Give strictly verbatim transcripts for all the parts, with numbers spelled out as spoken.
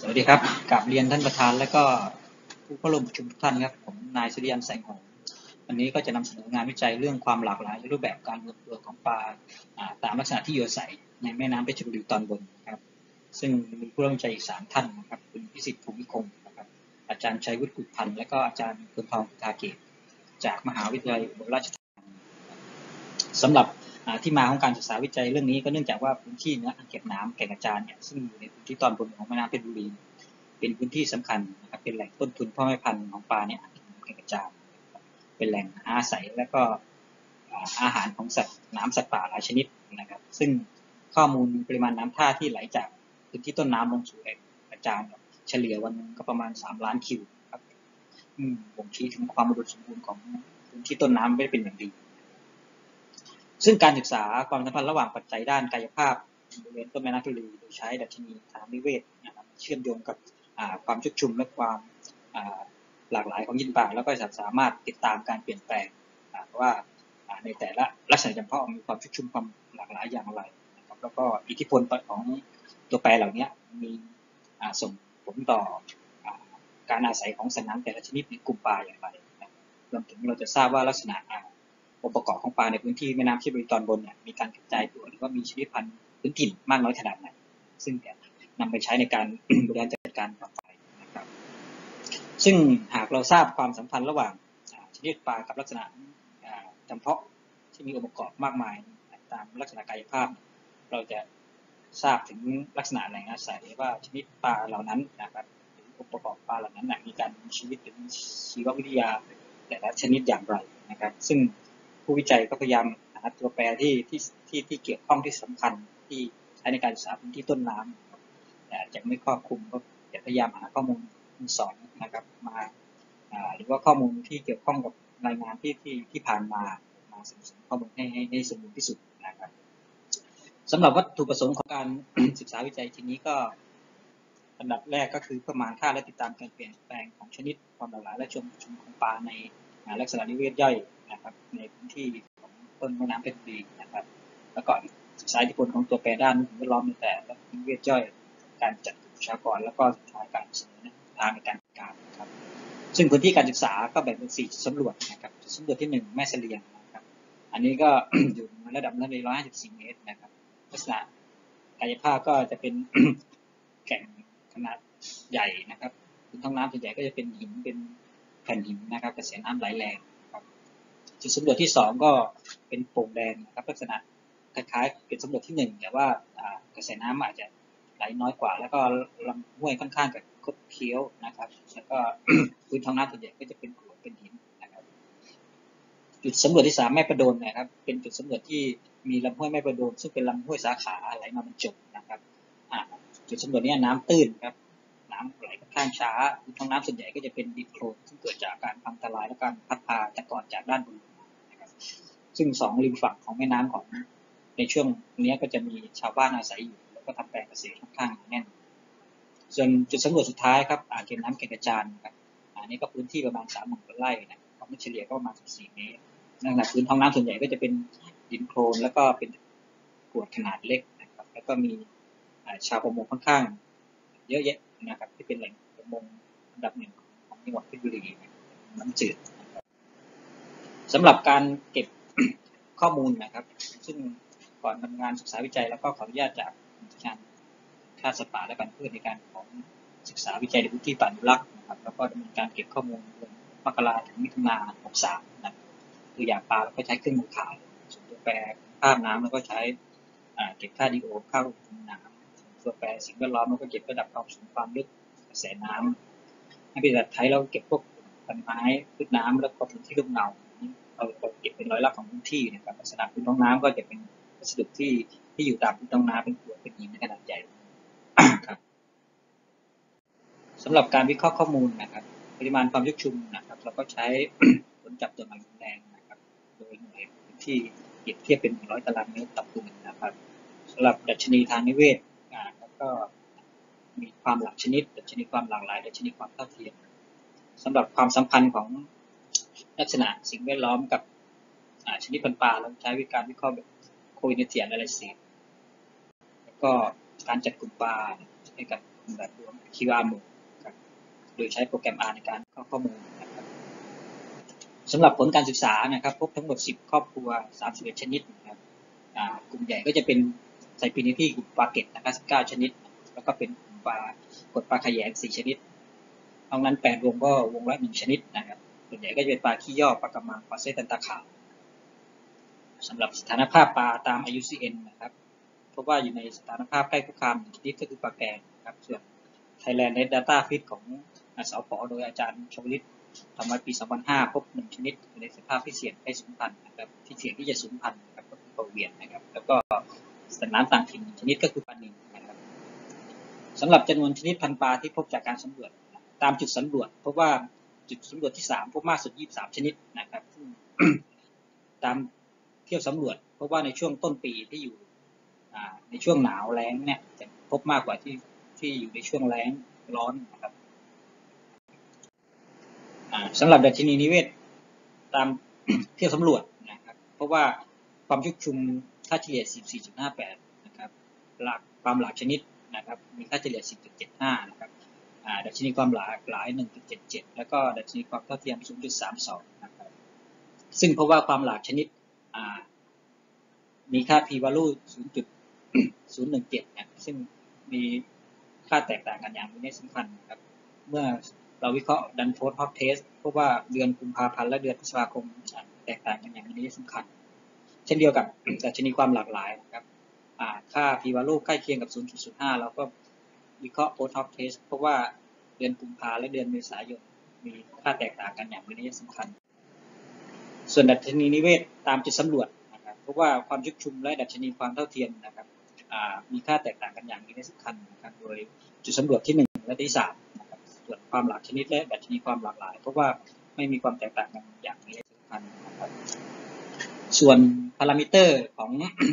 สวัสดีครับกราบเรียนท่านประธานและก็ผู้เข้าร่วมประชุมทุกท่านครับผมนายสุริยันแสงหงส์วันนี้ก็จะนำเสนองานวิจัยเรื่องความหลากหลายในรูปแบบการรวมตัวของปลาตามลักษณะที่อยู่อาศัยในแม่น้ำเพชรบุรีตอนบนครับซึ่งมีผู้ร่วมวิจัยอีกสามท่านนะครับคุณพิสิทธิ์ภูมิคงนะครับอาจารย์ชัยวุฒิกุลพันธ์และก็อาจารย์เพิ่มทองทาเกตจากมหาวิทยาลัยอุบลราชธานีสำหรับที่มาของการศึกษาวิจัยเรื่องนี้ก็เนื่องจากว่าพื้นที่เนื้ออ่างเก็บน้ำแก่งกระจานเนี่ยซึ่งอยู่ในพื้นที่ตอนบนของแม่น้ำเพชรบุรีเป็นพื้นที่สำคัญนะครับเป็นแหล่งต้นทุนพ่อแม่พันธุ์ของปลาเนี่ยแก่งกระจานเป็นแหล่งอาศัยและก็อาหารของสัตว์น้ำสัตว์ป่าหลายชนิดนะครับซึ่งข้อมูลปริมาณน้ำท่าที่ไหลจากพื้นที่ต้นน้ำลงสู่แก่งกระจานเฉลี่ยวันนึงก็ประมาณสามล้านคิวครับบ่งชี้ถึงความอุดมสมบูรณ์ของพื้นที่ต้นน้ำไม่ได้เป็นอย่างดีซึ่งการศึกษาความสัมพันธ์ระหว่างปัจจัยด้านกายภาพบริเวณต้นแม่น้ำเพชรบุรีโดยใช้ดัชนีทางนิเวศนะครับเชื่อมโยงกับความชุกชุมและความหลากหลายของยินป่าแล้วก็สามารถติดตามการเปลี่ยนแปลงว่าในแต่ละลักษณะเฉพาะมีความชุกชุมความหลากหลายอย่างไรนะครับแล้วก็อิทธิพลของตัวแปรเหล่านี้มีส่งผลต่อการอาศัยของสัตว์น้ำแต่ละชนิดในกลุ่มปลาอย่างไรรวมถึงเราจะทราบว่าลักษณะองค์ประกอบของปลาในพื้นที่แม่น้ำเพชรบุรีตอนบนเนี่ยมีการกระจายตัวหรือว่ามีชนิดพันธุ์พื้นถิ่นมากน้อยขนาดไหนซึ่งจะนำไปใช้ในการบริหารจัดการต่อไปนะครับซึ่งหากเราทราบความสัมพันธ์ระหว่างชนิดปลากับลักษณะจำเพาะที่มีองค์ประกอบมากมายตามลักษณะกายภาพเราจะทราบถึงลักษณะแหล่งอาศัยว่าชนิดปลาเหล่านั้นนะครับองค์ประกอบปลาเหล่านั้นมีการมีชีวิตหรือชีววิทยาแต่ละชนิดอย่างไรนะครับซึ่งผู้วิจัยก็พยายามหาตัวแปรที่ที่ที่ที่เกี่ยวข้องที่สำคัญที่ใช้ในการศึกษาพื้นที่ต้นน้ำแต่จะไม่ครอบคลุมก็จะพยายามหาข้อมูลสอนนะครับมาหรือว่าข้อมูลที่เกี่ยวข้องกับรายงานที่ที่ที่ผ่านมามาสรุปข้อมูลให้ให้ให้สมบูรณ์ที่สุดนะครับสำหรับวัตถุประสงค์ของการศึกษาวิจัยทีนี้ก็อันดับแรกก็คือประมาณค่าและติดตามการเปลี่ยนแปลงของชนิดความหลากหลายและชมชุมของปลาในลักษณะนิเวศย่อยนะครับในพื้นที่ของต้นแม่น้ำเพชรบุรีนะครับแล้วก็ศึกษาอิทธิพลของตัวแปรด้านสิ่งแวดล้อมในแต่ละนิเวศย่อยการจัดประชากรแล้วก็สุดท้ายการเสนอทางในการจัดการนะครับซึ่งพื้นที่การศึกษาก็แบ่งเป็นสี่จุดสำรวจนะครับจุดสำรวจที่หนึ่งแม่เสลียงนะครับอันนี้ก็ อยู่ระดับน้ำในหนึ่งร้อยห้าสิบสี่เมตรนะครับลักษณะกายภาพก็จะเป็น แก่งขนาดใหญ่นะครับพื้นท้องน้ำส่วนใหญ่ก็จะเป็นหินเป็นแผ่นหินนะครับกระแสน้ำไหลแรงครับจุดสำรวจที่สองก็เป็นโป่งแดงนะครับลักษณะคล้ายๆเป็นสำรวจที่หนึ่งแต่ว่ากระแสน้ำอาจจะไหลน้อยกว่าแล้วก็ลำห้วยค่อนข้างกับคดเคี้ยวนะครับแล้วก็ พื้นท้องน้ำส่วนใหญ่ก็จะเป็นกรวดเป็นหินนะครับจุดสำรวจที่สามแม่ประโดนนะครับเป็นจุดสำรวจที่มีลำห้วยแม่ประโดนซึ่งเป็นลำห้วยสาขาไหลมาบรรจบนะครับจุดสำรวจนี้น้ำตื้นครับน้ำไหลค่อนข้างช้าท้องน้ำส่วนใหญ่ก็จะเป็นดินโคลนซึ่งเกิดจากการพังทลายและการพัดพาตะกอนจากด้านบนนะครับซึ่งสองริมฝั่งของแม่น้ำของในช่วงนี้ก็จะมีชาวบ้านอาศัยอยู่แล้วก็ทำแปลงเกษตรค่อนข้างแน่นส่วนจุดสำรวจสุดท้ายครับอ่างเก็บน้ำแก่งกระจานครับอันนี้ก็พื้นที่ประมาณสามหมื่นไร่นะความเฉลี่ยก็ประมาณสิบสี่เมตรนั่นแหละพื้นท้องน้ำส่วนใหญ่ก็จะเป็นดินโคลนแล้วก็เป็นกรวดขนาดเล็กนะครับแล้วก็มีชาวประมงค่อนข้างเยอะแยะนะครับที่เป็นแหล่งประมงอันดับหนึ่งของจังหวัดเพชรบุรีน้ำจืดสำหรับการเก็บ ข้อมูลนะครับซึ่งก่อนทำงานศึกษาวิจัยแล้วก็ขออนุญาตจากการค่าสัตว์ป่าและการพืชในการของศึกษาวิจัยในพื้นที่ป่าอนุรักษ์นะครับแล้วก็ดำเนินการเก็บข้อมูลเดือนมกราถึงมิถุนายนหกสามนะตัวอย่างปลาแล้วก็ใช้เครื่องมือถ่ายส่วนตัวแปรภาพน้ำแล้วก็ใช้เก็บค่าดีโอค่าอุณหภูมิน้ำตัวแปรสิ่งแวดล้อมแล้วก็เก็บระดับความสูงความลึกกระแสน้ำในประเทศไทยเราเก็บพวกต้นไม้พืชน้ำแล้วก็พื้นที่ลุ่มเงาเราเก็บเป็นร้อยละของพื้นที่นะครับลักษณะพื้นท้องน้ำก็จะเป็นวัสดุที่ที่อยู่ตามพื้นท้องน้ำเป็นกรวดเป็นหินขนาดใหญ่ครับสำหรับการวิเคราะห์ข้อมูลนะครับปริมาณความชุกชุมนะครับเราก็ใช้ผลจับตัวหมายแรงนะครับโดยหน่วยพื้นที่เปรียบเทียบเป็นหนึ่งร้อยตารางเมตรต่อผืนนะครับสำหรับดัชนีทางนิเวศแล้วก็มีความหลากชนิดดัชนีความหลากหลายดัชนีความเท่าเทียมสำหรับความสัมพันธ์ของลักษณะสิ่งแวดล้อมกับชนิดพันธุ์ปลาเราใช้วิธีการวิเคราะห์แบบ coordinate analysis แล้วก็การจัดกลุ่มปลาให้กับแบบรวม คิว อาร์ Mode ครับโดยใช้โปรแกรม R ในการเข้าข้อมูลนะครับสำหรับผลการศึกษานะครับพบทั้งหมดสิบครอบครัวสามสิบเอ็ดชนิดนะครับกลุ่มใหญ่ก็จะเป็นไซปินิตี้กลุ่มปลาเก็ตนะครับสิบเก้าชนิดแล้วก็เป็นกลุ่มปลากดปลาขยงสี่ชนิดนอกนั้นแปดวงก็วงละหนึ่งชนิดนะครับส่วนใหญ่ก็จะเป็นปลาขี้ยอกปลากระมังปลาเส้นตาขาวสำหรับสถานภาพปลาตาม ไอ ยู ซี เอ็น นะครับพบว่าอยู่ในสถานภาพใกล้คุกคามชนิดก็คือปลาแกงนะครับส่วน Thailand Red Data Feed ของสผโดยอาจารย์ชวลิตทำไว้ปี สองพันห้า พบหนึ่งชนิดอยู่ในสภาพที่เสี่ยงใกล้สูญพันธุ์นะครับที่เสี่ยงที่จะสูญพันธุ์นะครับก็คือปลาเวียนนะครับแล้วก็สัตว์น้ำต่างถิ่นชนิดก็คือปลานิลนะครับสำหรับจำนวนชนิดพันธุ์ปลาที่พบจากการสำรวจตามจุดสำรวจพบว่าจุดสำรวจที่สามพบมากสุดยี่สิบสามชนิดนะครับตามเที่ยวสำรวจพบว่าในช่วงต้นปีที่อยู่ในช่วงหนาวแล้งเนี่ยจะพบมากกว่าที่ที่อยู่ในช่วงแล้งร้อนนะครับสำหรับดัชนีนิเวศตามเที่ยวสำรวจนะครับเพราะว่าความชุกชุมค่าเฉลี่ย สิบสี่จุดห้าแปด นะครับหลากความหลากชนิดนะครับมีค่าเฉลี่ย สิบจุดเจ็ดห้า นะครับดัชนีความหลากหลาย หนึ่งจุดเจ็ดเจ็ด แล้วก็ดัชนีความเท่าเทียม ศูนย์จุดสามสอง นะครับซึ่งเพราะว่าความหลากชนิดมีค่า p-value ศูนย์จุดศูนย์หนึ่งเจ็ด นะซึ่งมีค่าแตกต่างกันอย่างมีนัยสำคัญนะครับเมื่อเราวิเคราะห์ดันโฟร์ฮอปเทสพบว่าเดือนกุมภาพันธ์และเดือนพฤษภาคมแตกต่างกันอย่างมีนัยสำคัญเช่นเดียวกับดัชนีความหลากหลายนะครับค่า p-value ใกล้เคียงกับ ศูนย์จุดศูนย์ห้า เราก็วิเคราะห์ post hoc test เพราะว่าเดือนกุมภาและเดือนเมษายนมีค่าแตกต่างกันอย่างมีนัยสำคัญส่วนดัชนีนิเวศตามจุดสำรวจนะครับเพราะว่าความชุกชุมและดัชนีความเท่าเทียมนะครับมีค่าแตกต่างกันอย่างมีนัยสำคัญนะครับโดยจุดสำรวจที่หนึ่งและที่สามนะครับส่วนความหลากชนิดและดัชนีความหลากหลายเพราะว่าไม่มีความแตกต่างกันอย่างมีนัยสำคัญนะครับส่วนพารามิเตอร์ของ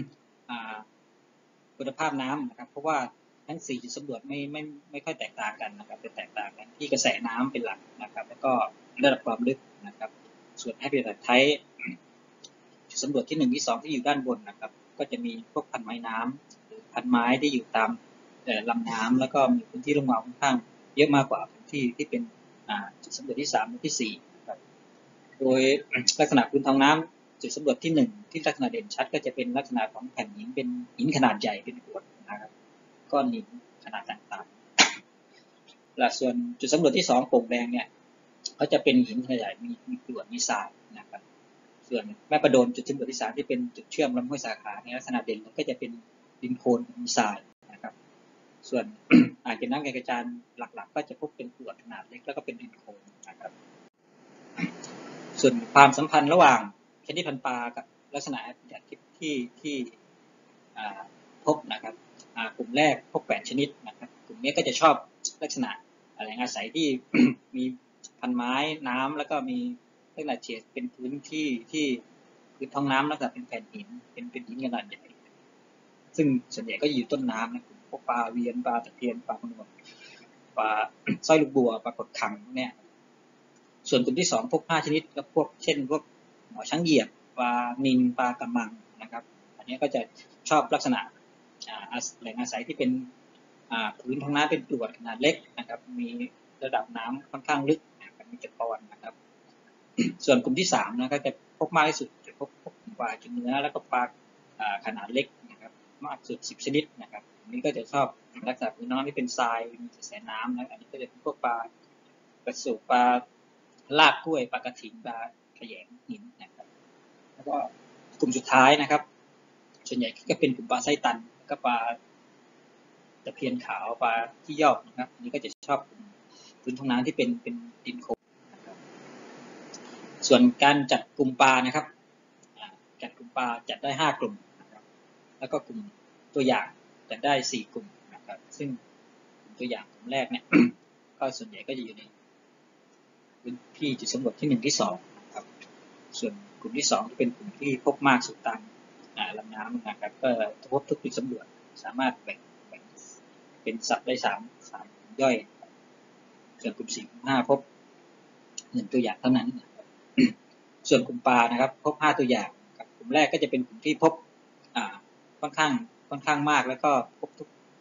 คุณภาพน้ำนะครับเพราะว่าทั้งสี่จุดสำรวจไม่ไม่ไม่ค่อยแตกต่างกันนะครับจะแตกต่างกันที่กระแสน้ำเป็นหลักนะครับแล้วก็ระดับความลึกนะครับส่วนให้เป็นแบบไทป์จุดสำรวจที่หนึ่งที่สองที่อยู่ด้านบนนะครับก็จะมีพวกพันไม้น้ำหรือพันไม้ที่อยู่ตามลำน้ำแล้วก็มีพื้นที่ร่มเงาค่อนข้างเยอะมากกว่าพื้นที่ที่เป็นจุดสำรวจที่สามและที่สี่ครับโดยลักษณะพื้นท้องน้ำจุดสำรวจที่หนึ่งที่ลักษณะเด่นชัดก็จะเป็นลักษณะของแผ่นหินเป็นหินขนาดใหญ่เป็นกรวดนะครับก้อนหินขนาดต่างๆและส่วนจุดสำรวจที่สองโป่งแดงเนี่ยเขาจะเป็นหินขนาดใหญ่มีมีกรวดมีทรายนะครับส่วนแม่ประโดนจุดสำรวจที่สามที่เป็นจุดเชื่อมลำห้วยสาขาในลักษณะเด่นก็จะเป็นดินโคลนมีทรายนะครับส่วน อ่างเก็บน้ำแก่งกระจานหลักๆก็จะพบเป็นกรวดขนาดเล็กแล้วก็เป็นดินโคลนนะครับส่วนความสัมพันธ์ระหว่างชนิดพันธุ์ปลากับลักษณะอย่างที่ที่ที่พบนะครับกลุ่มแรกพบแปดชนิดนะครับกลุ่มนี้ก็จะชอบลักษณะแหล่งอาศัยที่ มีพันไม้น้ำแล้วก็มีลักษณะเฉดเป็นพื้นที่ที่พื้นท้องน้ำลักษณะเป็นแผ่นหินเป็นเป็นหินขนาดใหญ่ซึ่งส่วนใหญ่ก็อยู่ต้นน้ำนะพวกปลาเวียนปลาตะเพียนปลาพนวดปลาสร้อยลูกบัวปลากดขังเนี่ยส่วนกลุ่มที่สองพวกห้าชนิดก็พวกเช่นพวกหมอช้างเหยียบปลานิลปลากระมังนะครับอันนี้ก็จะชอบลักษณะแหล่งอาศัยที่เป็นพื้นท้องน้ำเป็นกรวดขนาดเล็กนะครับมีระดับน้ำค่อนข้างลึกมีเจ็ดปอนด์นะครับส่วนกลุ่มที่สามนะก็จะพบมากที่สุดจะพบพวกปลากินเนื้อแล้วก็ปลาขนาดเล็กนะครับมากสุดสิบชนิดนะครับอันนี้ก็จะชอบลักษณะพื้นน้ำที่เป็นทรายมีกระแสน้ำนะอันนี้ก็จะเป็นพวกปลากระสุปลาลากกล้วยปลากระถิ่นปลาขยงหินนะครับแล้วก็กลุ่มสุดท้ายนะครับส่วนใหญ่ก็เป็นกลุ่มปลาไส้ตันก็ปลาตะเพียนขาวปลาที่ยอกนะครับอันนี้ก็จะชอบพื้นท้องน้ำที่เป็นเป็นดินโคลนนะครับส่วนการจัดกลุ่มปลานะครับจัดกลุ่มปลาจัดได้ห้ากลุ่มนะครับแล้วก็กลุ่มตัวอย่างจัดได้สี่กลุ่มนะครับซึ่งกลุ่มตัวอย่างกลุ่มแรกเนี่ย ก็ส่วนใหญ่ก็จะอยู่ในพื้นที่จุดสำรวจที่หนึ่งที่สองนะครับส่วนกลุ่มที่สองจะเป็นกลุ่มที่พบมากสุดตามลำน้ำนะครับก็พบทุกจุดสำรวจสามารถแบ่งแบ่งเป็นสัตว์ได้สามสามย่อยส่วนกลุ่มสี่กลุ่มห้าพบหนึ่งตัวอย่างเท่านั้นนะครับส่วนกลุ่มปลานะครับพบห้าตัวอย่างกลุ่มแรกก็จะเป็นกลุ่มที่พบค่อนข้างค่อนข้างมากแล้วก็พบทุก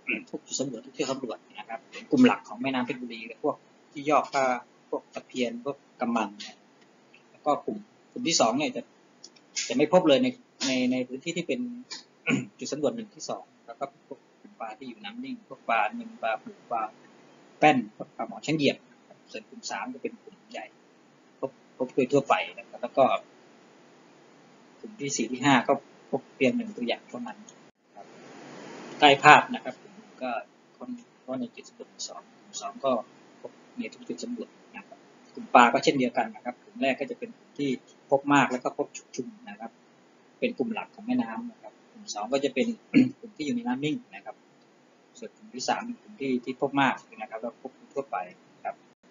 ทุกจุดสำรวจทุกที่สำรวจนะครับเป็นกลุ่มหลักของแม่น้ำเพชรบุรีพวกที่ยอกก็พวกตะเพียนพวกกำมังแล้วก็กลุ่มกลุ่มที่สองเนี่ยจะจะไม่พบเลยในในในพื้นที่ที่เป็น จุดสำรวจหนึ่งที่สองแล้วก็พวกกลุ่มปลาที่อยู่น้ำนิ่งพวกปลาหนึ่งปลาปูปลาแป้นปลาหมอช้างเหยียบส่วนกลุ่มสามจะเป็นกลุ่มใหญ่พบพบโดยทั่วไปนะครับแล้วก็กลุ่มที่สี่ที่ห้าก็พบเพียงหนึ่งตัวอย่างเท่านั้นใต้ภาพนะครับก็คนก็ในจุดสำรวจสองกลุ่มสองก็พบในทุกจุดสำรวจนะครับกลุ่มปลาก็เช่นเดียวกันนะครับกลุ่มแรกก็จะเป็นกลุ่มที่พบมากแล้วก็พบชุกชุมนะครับเป็นกลุ่มหลักของแม่น้ำนะครับกลุ่มสองก็จะเป็น กลุ่มที่อยู่ในน้ำนิ่งนะครับส่วนกลุ่มที่สามเป็นกลุ่มที่ที่พบมากนะครับแล้วพบทั่วไปครับ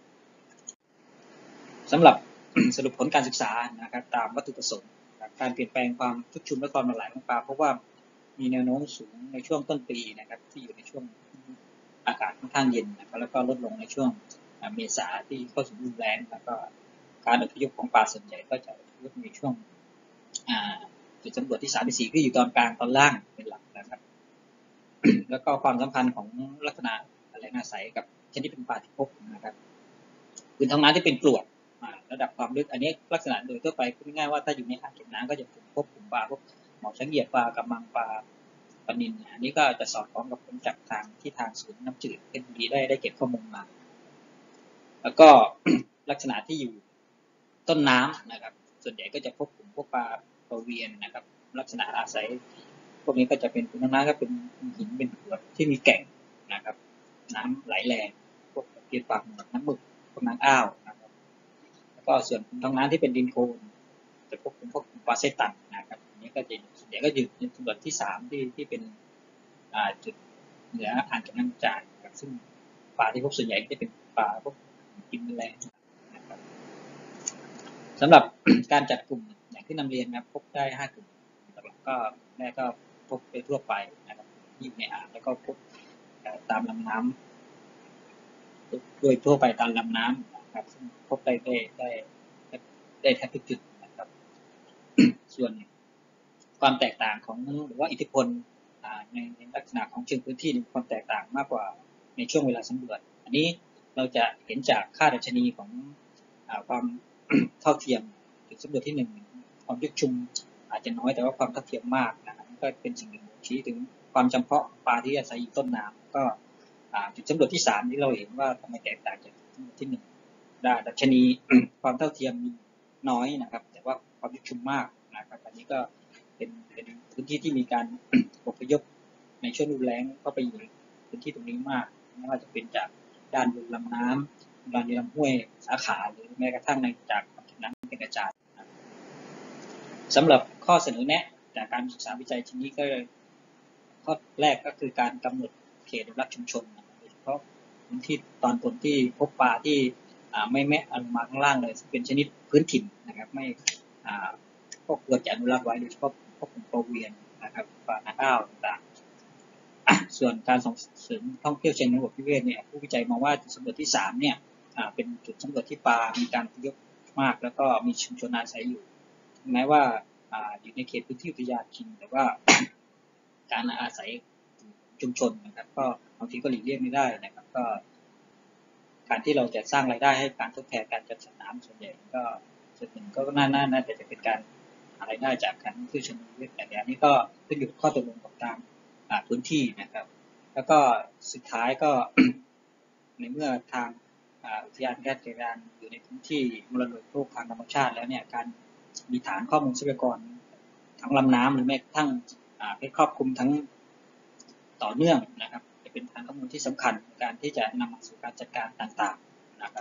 สำหรับ สรุปผลการศึกษานะครับตามวัตถุประสงค์การเปลี่ยนแปลงความชุกชุมและความหลากหลายของปลาเพราะว่ามีแนวโน้มสูงในช่วงต้นปีนะครับที่อยู่ในช่วงอากาศค่อนข้างเย็นนะครับแล้วก็ลดลงในช่วงเมษาที่เข้าสู่ฤดูแล้งแล้วก็การอพยพของปลาส่วนใหญ่ก็จะอพยพในช่วงจุดสำรวจที่สามที่สี่ที่อยู่ตอนกลางตอนล่างเป็นหลักนะครับ แล้วก็ความสัมพันธ์ของลักษณะแหล่งอาศัยกับชนิดเป็นปลาที่พบนะครับพื้นท้องน้ำที่เป็นกรวดระดับความลึกอันนี้ลักษณะโดยทั่วไปพูดง่ายๆว่าถ้าอยู่ในอ่างเก็บน้ำก็จะพบกลุ่มปลาพวกหมอช้างเหยียบปลากระมังปลาปลานิลอันนี้ก็จะสอดคล้องกับผลจากทางที่ทางศูนย์น้ำจืดเพชรบุรีได้ได้เก็บข้อมูลมาแล้วก็ ลักษณะที่อยู่ต้นน้ำนะครับส่วนใหญ่ก็จะพบกลุ่มพวกปลาปลาเวียนนะครับลักษณะอาศัยพวกนี้ก็จะเป็นพื้นน้ำก็เป็นหินเป็นกรวดที่มีแก่งนะครับน้ำไหลแรงพวกเปียกปากหมดน้ำหมึกพวกน้ำอ้าวนะครับแล้วก็ส่วนท้องน้ำที่เป็นดินโคลนจะพบเป็นพวกปลาเซตันนะครับอันนี้ก็จะส่วนใหญ่ก็อยู่ในส่วนที่สามที่ที่เป็นจุดเหนืออ่างเก็บน้ำจ่ายซึ่งปลาที่พบส่วนใหญ่จะเป็นปลาพวกกินแมลงนะครับสำหรับ การจัดกลุ่มอย่างที่นำเรียนนะครับพบได้ห้ากลุ่มแล้วก็แรกก็พบไปทั่วไปนะครับที่ในอ่างแล้วก็พบตามลำน้ำโดยทั่วไปตามลำน้ำนะครับซึ่งพบได้ได้ได้ได้แทบทุกจุดนะครับ ส่วนความแตกต่างของหรือว่าอิทธิพลในในลักษณะของเชิงพื้นที่มีความแตกต่างมากกว่าในช่วงเวลาสำรวจอันนี้เราจะเห็นจากค่าดัชนีของความเท่าเทียมจุดสำรวจที่หนึ่งความยุบชุมอาจจะน้อยแต่ว่าความเท่าเทียมมากนะครับก็เป็นสิ่งหนึ่งชี้ถึงความจำเพาะปลาที่อาศัยอยู่ต้นน้ำก็จุดสำรวจที่สามที่เราเห็นว่าทำไมแตกต่างจากจุดสำรวจที่หนึ่งได้ดัชนี ความเท่าเทียมน้อยนะครับแต่ว่าความยุบชุมมากนะครับอันนี้ก็เป็นเป็นพื้นที่ที่มีการอพยพในช่วงฤดูแล้งก็ไปอยู่พื้นที่ตรงนี้มากไม่ว่าจะเป็นจากด้านบนลำน้ำด้านลำห้วยสาขาหรือแม้กระทั่งในจากน้ำเป็นกระจายสำหรับข้อเสนอแนะจากการศึกษาวิจัยชิ้นนี้ก็ข้อแรกก็คือการกำหนดเขตอนุรักษ์ชุมชนโดยเฉพาะพื้นที่ตอนบนที่พบปลาที่ไม่แม้อนุมาข้างล่างเลยเป็นชนิดพื้นถิ่นนะครับไม่พวกควรจะอนุรักษ์ไว้โดยเฉพาะพวกปลาเวียนนะครับปลาหน้าอ้าวต่างๆส่วนการส่งเสริมท่องเที่ยวเชิงระบบนิเวศเนี่ยผู้วิจัยมองว่าจุดสำรวจที่สามเนี่ยเป็นจุดสำรวจที่ปลามีการอพยพมากแล้วก็มีชุมชนอาศัยอยู่แม้ว่าอยู่ในเขตพื้นที่อุทยานจริงแต่ว่า การอาศัยชุมชนนะครับก็บางทีก็หลีกเลี่ยงไม่ได้นะครับก็การที่เราจะสร้างรายได้ให้การทดแทนการจัดสรรน้ำส่วนใหญ่ก็ส่วนหนึ่งก็น่าน่าจะเป็นการหารายได้จากการท่องเที่ยวเชิงนิเวศแต่อันนี้ก็ขึ้นอยู่กับข้อตกลงกับตามพื้นที่นะครับแล้วก็สุดท้ายก็ ในเมื่อทางอุทยานแห่งชาติแก่งกระจานอยู่ในพื้นที่มรดกโลกทางธรรมชาติแล้วเนี่ยการมีฐานข้อมูลทรัพยากรทั้งลำน้ำหรือแม้กระทั่งให้ครอบคลุมทั้งต่อเนื่องนะครับจะเป็นฐานข้อมูลที่สำคัญในการที่จะนำมาสู่การจัดการต่างๆนะครับ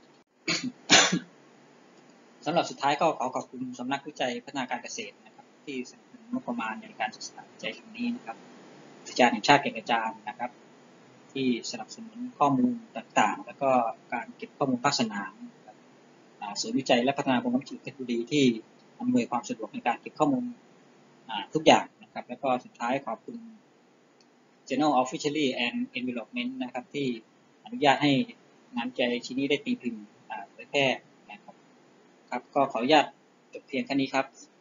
สำหรับสุดท้ายก็ขอขอบคุณสำนักวิจัยพัฒนาการเกษตรนะครับที่สนับสนุนงบประมาณในการศึกษาวิจัยครั้งนี้นะครับอุทยานแห่งชาติแก่งกระจานนะครับที่สนับสนุนข้อมูลต่างๆแล้วก็การเก็บข้อมูลภาคสนามศูนย์วิจัยและพัฒนาบนน้ำจืดเพชรบุรีที่อำนวยความสะดวกในการเก็บข้อมูลทุกอย่างนะครับแล้วก็สุดท้ายขอบคุณ Journal of Fishery and Environment นะครับที่อนุญาตให้งานวิจัยชิ้นนี้ได้ตีพิมพ์เผยแพร่นะครับครับก็ขออนุญาตจบเพียงแค่นี้ครับ